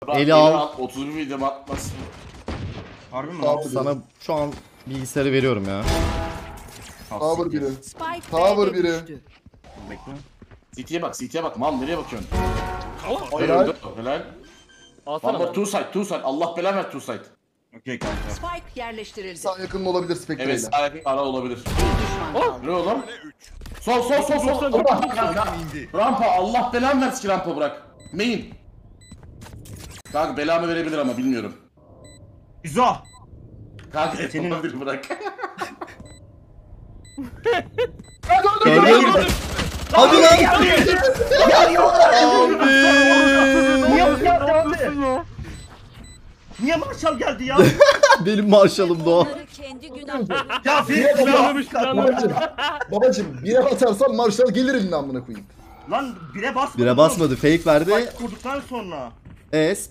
Eli al. 31 video atmaz. Harbi mi? Tower Sana şu an bilgisayarı veriyorum ya. Tower biri. Spike Tower B'de biri. düştü. Bekle. CT'ye bak, CT'ye bak. Mal nereye bakıyorsun? Helal. Helal. Alsana Valla lan. two side, two side. Allah belanı ver two side. Okey kanka. Spike yerleştirildi. Sağ yakın olabilir Spectre Evet, ile. sağ yakın ara olabilir. Bir düşman kaldı. Ne oğlum? Sol, sol, sol, sol. Allah kanka. Rampa, Allah belanı versin ki rampa bırak. Main. Kanka belamı verebilir ama bilmiyorum. İzo. Kanka Senin- yapabilir bırak. Gördün mü? Hadi lan. Niye bu geldi abi? Niye Marshall geldi ya? Benim marşalım da o. Onları kendi günahları. Ya Ferit Planlamış planlamış. Babacım bire atarsan Marshall gelir eline amına koyayım. Lan bire basmadı. Bire basmadı, fake verdi. Fight kurduktan sonra.